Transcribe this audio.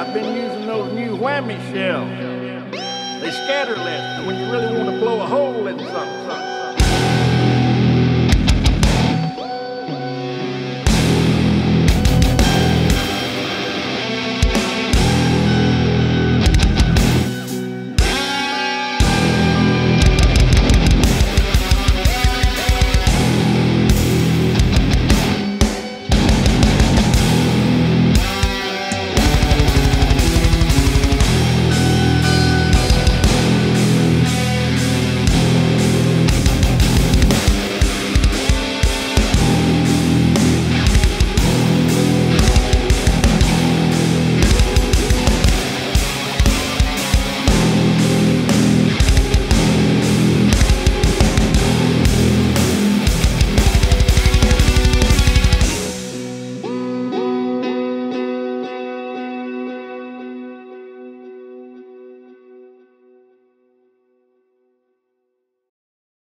I've been using those new whammy shells. They scatter less when you really want to blow a hole in something.